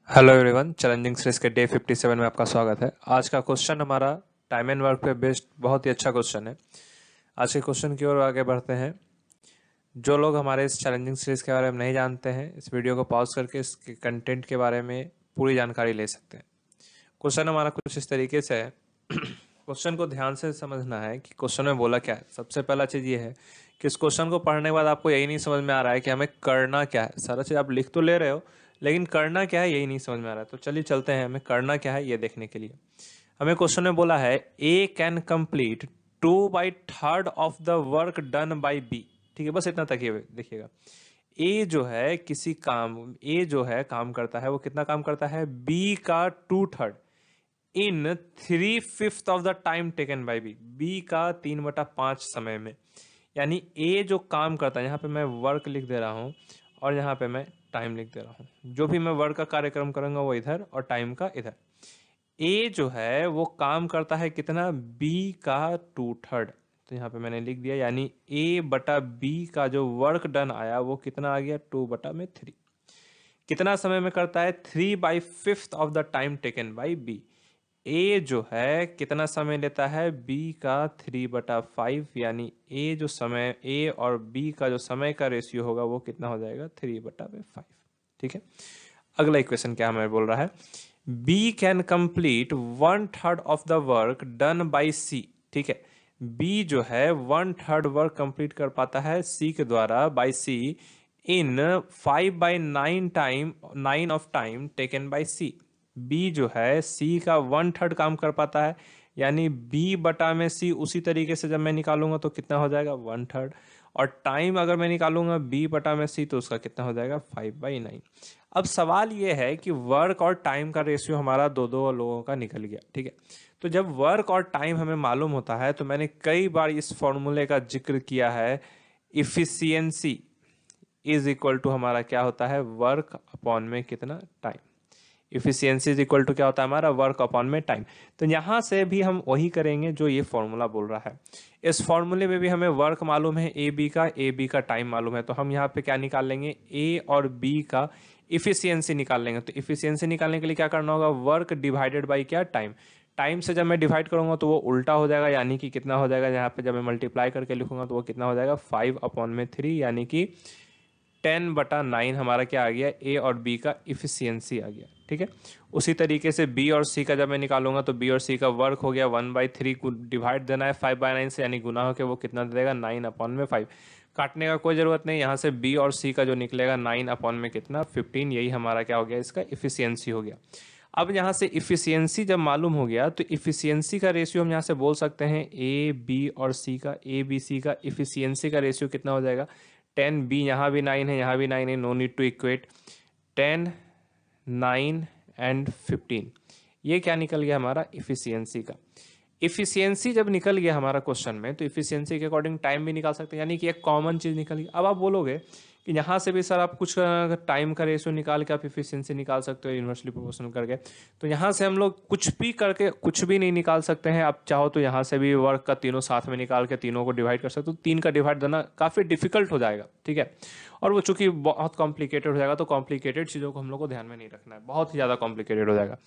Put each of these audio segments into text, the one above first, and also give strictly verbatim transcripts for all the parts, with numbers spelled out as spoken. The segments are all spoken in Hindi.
हेलो एवरीवन, चैलेंजिंग सीरीज के डे फिफ्टी सेवन में आपका स्वागत है। आज का क्वेश्चन हमारा टाइम एंड वर्क पे बेस्ड बहुत ही अच्छा क्वेश्चन है। आज के क्वेश्चन की ओर आगे बढ़ते हैं। जो लोग हमारे इस चैलेंजिंग सीरीज के बारे में नहीं जानते हैं, इस वीडियो को पॉज करके इसके कंटेंट के बारे में पूरी जानकारी ले सकते हैं। क्वेश्चन हमारा कुछ इस तरीके से है। क्वेश्चन को ध्यान से समझना है कि क्वेश्चन में बोला क्या है। सबसे पहला चीज़ ये है कि इस क्वेश्चन को पढ़ने के बाद आपको यही नहीं समझ में आ रहा है कि हमें करना क्या है। सारा चीज़ आप लिख तो ले रहे हो, लेकिन करना क्या है यही नहीं समझ में आ रहा है। तो चलिए चलते हैं, हमें करना क्या है ये देखने के लिए। हमें क्वेश्चन में बोला है A can complete two by third of the work done by B. ठीक है, बस इतना तक ये देखिएगा। ए जो है किसी काम ए जो है काम करता है, वो कितना काम करता है, बी का two third in three fifth of the time taken by B. B का तीन बटा पांच समय में। यानी ए जो काम करता है, यहाँ पे मैं वर्क लिख दे रहा हूँ और यहाँ पे मैं टाइम लिख दे रहा हूँ। जो भी मैं वर्क का कार्यक्रम करूंगा वो इधर और टाइम का इधर। ए जो है वो काम करता है कितना, बी का टू थर्ड। तो यहाँ पे मैंने लिख दिया, यानी ए बटा बी का जो वर्क डन आया वो कितना आ गया, टू बटा में थ्री। कितना समय में करता है, three by fifth of the time taken by B. A जो है कितना समय लेता है, बी का थ्री बटा फाइव। यानी ए जो समय ए और बी का जो समय का रेशियो होगा वो कितना हो जाएगा, थ्री बटा में फाइव। ठीक है, अगला इक्वेशन क्या हमें बोल रहा है, B can complete one third of the work done by C. ठीक है, बी जो है वन थर्ड वर्क कंप्लीट कर पाता है सी के द्वारा by C in five by nine time nine of time taken by C. B जो है सी का वन थर्ड काम कर पाता है, यानी बी बटा में सी उसी तरीके से जब मैं निकालूंगा तो कितना हो जाएगा, वन थर्ड। और टाइम अगर मैं निकालूंगा बी बटा में सी तो उसका कितना हो जाएगा, फाइव बाई नाइन। अब सवाल ये है कि वर्क और टाइम का रेशियो हमारा दो दो लोगों का निकल गया। ठीक है, तो जब वर्क और टाइम हमें मालूम होता है तो मैंने कई बार इस फॉर्मूले का जिक्र किया है, इफिशियंसी इज इक्वल टू हमारा क्या होता है, वर्क अपॉन में कितना, time. Efficiency is equal to क्या होता है हमारा, वर्क अपॉन में टाइम। तो यहां से भी हम वही करेंगे जो ये फॉर्मूला बोल रहा है। इस फॉर्मूले में भी हमें वर्क मालूम है ए बी का, ए बी का टाइम मालूम है, तो हम यहाँ पे क्या निकाल लेंगे, ए और बी का इफिशियंसी निकाल लेंगे। तो इफिशियंसी निकालने के लिए क्या करना होगा, वर्क डिवाइडेड बाई क्या, टाइम। टाइम से जब मैं डिवाइड करूंगा तो वो उल्टा हो जाएगा, यानी कि कितना हो जाएगा, यहाँ पे जब मैं मल्टीप्लाई करके लिखूंगा तो वो कितना हो जाएगा, फाइव अपॉन में थ्री। यानी कि टेन बटा नाइन हमारा क्या आ गया, ए और बी का इफिशियंसी आ गया। ठीक है, उसी तरीके से बी और सी का जब मैं निकालूंगा तो बी और सी का वर्क हो गया, वन बाई थ्री को डिवाइड देना है फाइव बाई नाइन से, यानी गुना होकर वो कितना दे देगा, नाइन अपॉन में फाइव। काटने का कोई जरूरत नहीं, यहाँ से बी और सी का जो निकलेगा नाइन अपॉन में कितना, फिफ्टीन। यही हमारा क्या हो गया, इसका इफिशियंसी हो गया। अब यहाँ से इफिशियंसी जब मालूम हो गया तो इफिशियंसी का रेशियो हम यहाँ से बोल सकते हैं ए बी और सी का, ए बी सी का इफिशियंसी का रेशियो कितना हो जाएगा, टेन। बी यहाँ भी नाइन है, यहाँ भी नाइन है, no need to equate. Ten, nine and fifteen, ये क्या निकल गया हमारा, इफिशियंसी का। इफिशियंसी जब निकल गया हमारा क्वेश्चन में तो इफिशियंसी के अकॉर्डिंग टाइम भी निकाल सकते हैं, यानी कि एक कॉमन चीज निकल गई। अब आप बोलोगे कि यहाँ से भी सर आप कुछ टाइम का रेशियो निकाल के आप इफिशियंसी निकाल सकते हो इन्वर्सली प्रोपोर्शनल करके। तो यहाँ से हम लोग कुछ भी करके कुछ भी नहीं निकाल सकते हैं। आप चाहो तो यहाँ से भी वर्क का तीनों साथ में निकाल के तीनों को डिवाइड कर सकते हो। तीन का डिवाइड देना काफ़ी डिफिकल्ट हो जाएगा। ठीक है, और वो चूंकि बहुत कॉम्प्लिकेटेड हो जाएगा तो कॉम्प्लिकेटेड चीज़ों को हम लोग को ध्यान में नहीं रखना है, बहुत ही ज़्यादा कॉम्प्लिकेटेड हो जाएगा।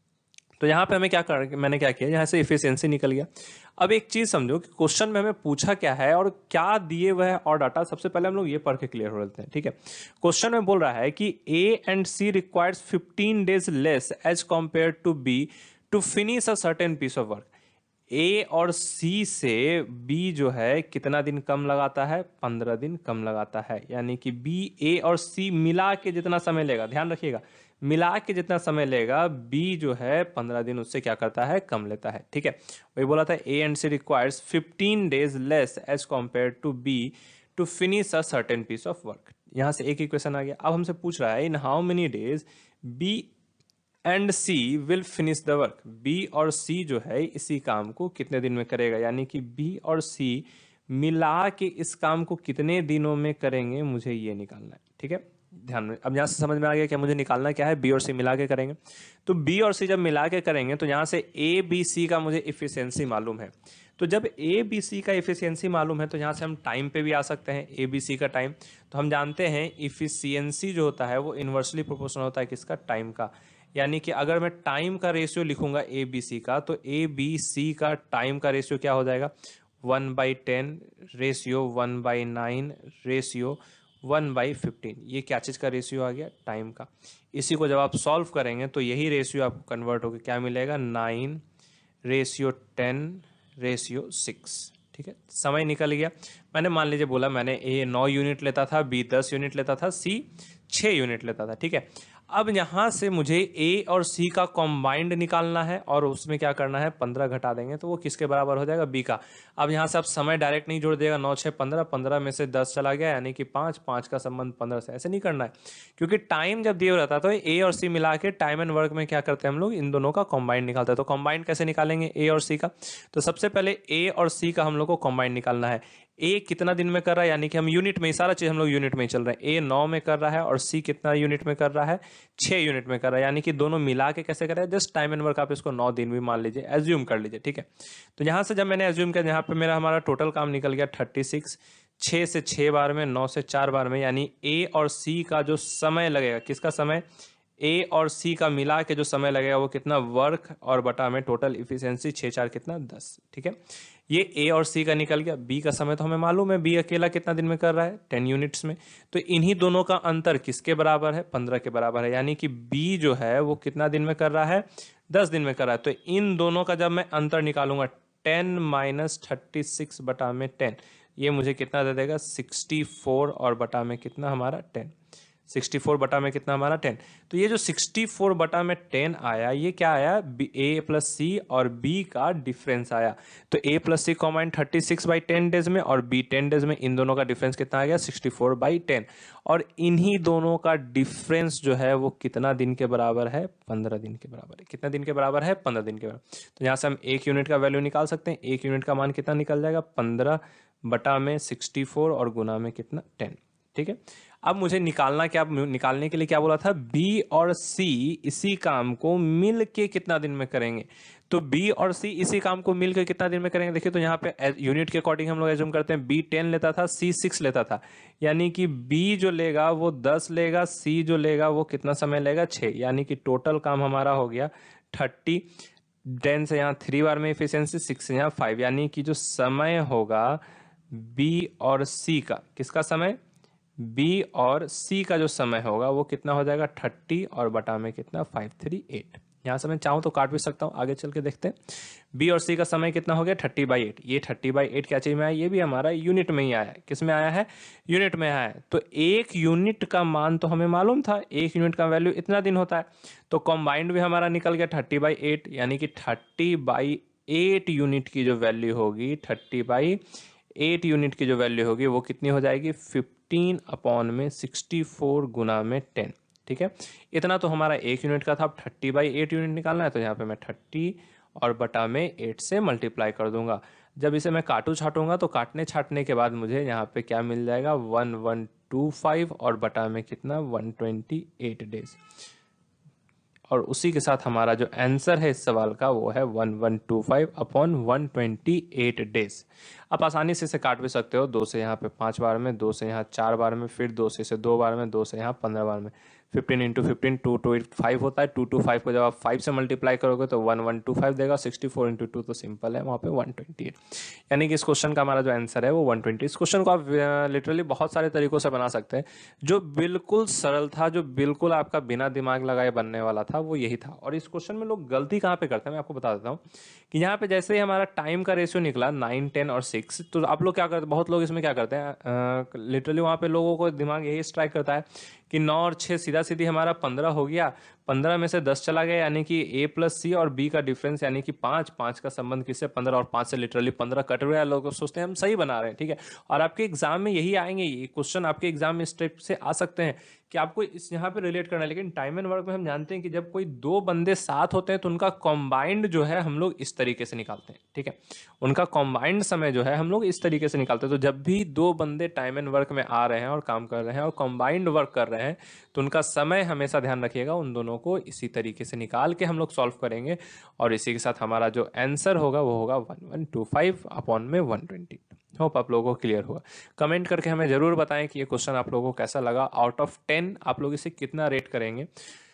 तो यहाँ पे हमें क्या कर मैंने क्या किया, यहाँ से इफिशियंसी निकल गया। अब एक चीज समझो कि क्वेश्चन में हमें पूछा क्या है और क्या दिए हुए है और डाटा। सबसे पहले हम लोग ये पढ़ के क्लियर हो लेते हैं। ठीक है, क्वेश्चन में बोल रहा है कि A and C requires fifteen days less as compare to B to finish a certain piece of work. A और सी से बी जो है कितना दिन कम लगाता है, पंद्रह दिन कम लगाता है। यानी कि बी ए और सी मिला के जितना समय लेगा, ध्यान रखिएगा, मिला के जितना समय लेगा बी जो है पंद्रह दिन उससे क्या करता है, कम लेता है। ठीक है, वही बोला था A and C requires fifteen days less as compare to B to finish a certain piece of work. यहां से एक इक्वेशन आ गया। अब हमसे पूछ रहा है in how many days B and C will finish the work. B और सी जो है इसी काम को कितने दिन में करेगा, यानी कि बी और सी मिला के इस काम को कितने दिनों में करेंगे, मुझे ये निकालना है। ठीक है, ध्यान में अब यहां से समझ में आ गया कि मुझे निकालना क्या है, बी और सी मिला के करेंगे। तो बी और सी जब मिला के करेंगे तो यहां से ए बी सी का मुझे इफिशियंसी मालूम है। तो जब ए बी सी का इफिशियंसी मालूम है तो यहाँ से हम टाइम पे भी आ सकते हैं, ए बी सी का टाइम। तो हम जानते हैं इफिशियंसी जो होता है वो इन्वर्सली प्रोपोर्शनल होता है किसका, टाइम का। यानी कि अगर मैं टाइम का रेशियो लिखूंगा ए बी सी का, तो ए बी सी का टाइम का रेशियो क्या हो जाएगा, one by ten ratio one by nine ratio one by fifteen. ये क्या चीज़ का रेशियो आ गया, टाइम का। इसी को जब आप सॉल्व करेंगे तो यही रेशियो आपको कन्वर्ट होकर क्या मिलेगा, nine ratio ten ratio six. ठीक है, समय निकल गया। मैंने मान लीजिए बोला मैंने ए नौ यूनिट लेता था, बी दस यूनिट लेता था, सी छः यूनिट लेता था। ठीक है, अब यहाँ से मुझे ए और सी का कॉम्बाइंड निकालना है और उसमें क्या करना है, पंद्रह घटा देंगे तो वो किसके बराबर हो जाएगा, बी का। अब यहाँ से आप समय डायरेक्ट नहीं जोड़ देगा, नौ छः पंद्रह, पंद्रह में से दस चला गया यानी कि पाँच, पाँच का संबंध पंद्रह से, ऐसे नहीं करना है। क्योंकि टाइम जब दिया रहता है तो ए और सी मिला के टाइम एंड वर्क में क्या करते हैं हम लोग, इन दोनों का कॉम्बाइंड निकालते हैं। तो कॉम्बाइंड कैसे निकालेंगे ए और सी का, तो सबसे पहले ए और सी का हम लोग को कॉम्बाइंड निकालना है। ए कितना दिन में कर रहा है, यानी कि हम यूनिट में, सारा चीज हम लोग यूनिट में ही चल रहे हैं। ए नौ में कर रहा है और सी कितना यूनिट में कर रहा है, छह यूनिट में कर रहा है। यानी कि दोनों मिला के कैसे कर रहा है, जस्ट टाइम एंड वर्क आप इसको नौ दिन भी मान लीजिए, एज्यूम कर लीजिए। ठीक है, तो यहां से जब मैंने एज्यूम किया, यहाँ पे मेरा हमारा टोटल काम निकल गया थर्टी सिक्स, छः से छः बार में, नौ से चार बार में, यानी ए और सी का जो समय लगेगा, किसका समय, ए और सी का मिला के जो समय लगेगा वो कितना, वर्क और बटा में टोटल इफिशियंसी, छः चार कितना, दस। ठीक है, ये ए और सी का निकल गया। बी का समय तो हमें मालूम है, बी अकेला कितना दिन में कर रहा है, टेन यूनिट्स में। तो इन्हीं दोनों का अंतर किसके बराबर है, पंद्रह के बराबर है। यानी कि बी जो है वो कितना दिन में कर रहा है, दस दिन में कर रहा है। तो इन दोनों का जब मैं अंतर निकालूंगा, टेन माइनस थर्टी सिक्स बटा में टेन, ये मुझे कितना दे देगा, सिक्सटी फोर और बटा में कितना हमारा, टेन। सिक्सटी फोर बटा में कितना हमारा, टेन। तो ये जो सिक्सटी फोर बटा में टेन आया, ये क्या आया, ए प्लस सी और बी का डिफरेंस आया। तो A plus C combine thirty six by ten days में और बी टेन डेज में, इन दोनों का डिफरेंस कितना आ गया, सिक्सटी फोर बाई टेन। और इन्हीं दोनों का डिफरेंस जो है वो कितना दिन के बराबर है, पंद्रह दिन के बराबर है। कितना दिन के बराबर है, पंद्रह दिन के बराबर। तो यहाँ से हम एक यूनिट का वैल्यू निकाल सकते हैं। एक यूनिट का मान कितना निकल जाएगा, पंद्रह बटा में सिक्सटी फोर और गुना में कितना, टेन। ठीक है, अब मुझे निकालना क्या, निकालने के लिए क्या बोला था, बी और सी इसी काम को मिल के कितना दिन में करेंगे। तो बी और सी इसी काम को मिल के कितना दिन में करेंगे, देखिए तो यहाँ पे यूनिट के अकॉर्डिंग हम लोग एज्यूम करते हैं, बी टेन लेता था, सी सिक्स लेता था। यानी कि बी जो लेगा वो दस लेगा, सी जो लेगा वो कितना समय लेगा, छः। यानी कि टोटल काम हमारा हो गया थर्टी। टेन से यहाँ थ्री बार में इफिशियंसी, सिक्स से यहाँ फाइव। यानी कि जो समय होगा बी और सी का, किसका समय, बी और सी का जो समय होगा वो कितना हो जाएगा, थर्टी और बटा में कितना, फाइव थ्री एट। यहाँ से मैं चाहूँ तो काट भी सकता हूँ, आगे चल के देखते हैं। बी और सी का समय कितना हो गया, थर्टी बाई एट। ये थर्टी बाई एट क्या चीज में आया, ये भी हमारा यूनिट में ही आया है। किस में आया है, यूनिट में आया है। तो एक यूनिट का मान तो हमें मालूम था, एक यूनिट का वैल्यू इतना दिन होता है। तो कॉम्बाइंड भी हमारा निकल गया थर्टी बाई एट, यानी कि थर्टी बाई एट यूनिट की जो वैल्यू होगी, थर्टी बाई एट यूनिट की जो वैल्यू होगी वो कितनी हो जाएगी, फिफ्टीन अपॉन में सिक्सटी फोर गुना में टेन। ठीक है, इतना तो हमारा एक यूनिट का था। अब थर्टी बाई एट यूनिट निकालना है तो यहाँ पे मैं थर्टी और बटा में एट से मल्टीप्लाई कर दूंगा। जब इसे मैं काटू छाटूंगा तो काटने छाटने के बाद मुझे यहाँ पे क्या मिल जाएगा, वन वन टू फाइव और बटा में कितना, वन ट्वेंटी एट डेज। और उसी के साथ हमारा जो आंसर है इस सवाल का वो है one one two five upon one twenty eight days. आप आसानी से इसे काट भी सकते हो, दो से यहाँ पे पाँच बार में, दो से यहाँ चार बार में, फिर दो से इसे दो बार में, दो से यहाँ पंद्रह बार में। Fifteen into fifteen two two eight five होता है। टू टू फाइव को जब आप फाइव से मल्टीप्लाई करोगे तो वन वन टू फाइव देगा। सिक्सटी फोर इंटू टू तो सिंपल है, वहाँ पे वन ट्वेंटी एट। यानी कि इस क्वेश्चन का हमारा जो आंसर है वो वन ट्वेंटी। इस क्वेश्चन को आप लिटरली बहुत सारे तरीकों से बना सकते हैं। जो बिल्कुल सरल था, जो बिल्कुल आपका बिना दिमाग लगाए बनने वाला था, वो यही था। और इस क्वेश्चन में लोग गलती कहाँ पे करते हैं मैं आपको बता देता हूँ कि यहाँ पे जैसे ही हमारा टाइम का रेशियो निकला नाइन टेन और सिक्स, तो आप लोग क्या करते हैं, बहुत लोग इसमें क्या करते हैं, लिटरली वहाँ पे लोगों को दिमाग यही स्ट्राइक करता है कि नौ और छः सीधा सीधी हमारा पंद्रह हो गया, पंद्रह में से दस चला गया, यानी कि ए प्लस सी और बी का डिफरेंस यानी कि पाँच, पाँच का संबंध किससे, पंद्रह, और पाँच से लिटरली पंद्रह कट गया। लोग सोचते हैं हम सही बना रहे हैं, ठीक है। और आपके एग्जाम में यही आएंगे, ये क्वेश्चन आपके एग्जाम में इस टाइप से आ सकते हैं कि आपको इस यहाँ पे रिलेट करना है। लेकिन टाइम एंड वर्क में हम जानते हैं कि जब कोई दो बंदे साथ होते हैं तो उनका कॉम्बाइंड जो है हम लोग इस तरीके से निकालते हैं, ठीक है। उनका कॉम्बाइंड समय जो है हम लोग इस तरीके से निकालते हैं। तो जब भी दो बंदे टाइम एंड वर्क में आ रहे हैं और काम कर रहे हैं और कॉम्बाइंड वर्क कर रहे हैं तो उनका समय हमेशा ध्यान रखिएगा, उन दोनों को इसी तरीके से निकाल के हम लोग सॉल्व करेंगे और इसी के साथ हमारा जो आंसर होगा वो होगा one one two five upon में वन ट्वेंटी। होप आप लोगों को क्लियर होगा। कमेंट करके हमें ज़रूर बताएं कि ये क्वेश्चन आप लोगों को कैसा लगा। आउट ऑफ टेन आप लोग इसे कितना रेट करेंगे।